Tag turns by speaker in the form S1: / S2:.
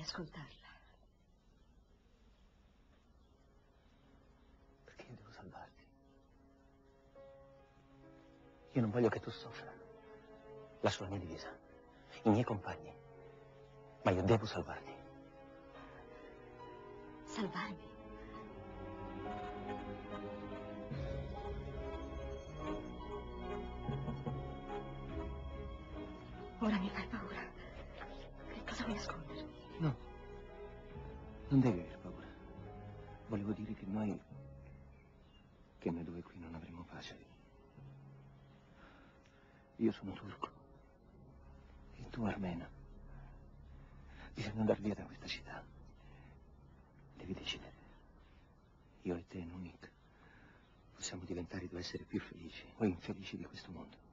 S1: ascoltarla.
S2: Perché io devo salvarti. Io non voglio che tu soffra. Lascio la mia divisa, i miei compagni. Ma io devo salvarti.
S1: Salvarmi? Ora mi fai paura. Che cosa vuoi nascondermi?
S2: No, non devi aver paura. Volevo dire che noi due qui non avremo pace. Io sono turco e tu armena. Bisogna andare via da questa città. Devi decidere. Io e te, Numik, possiamo diventare due esseri più felici o infelici di questo mondo.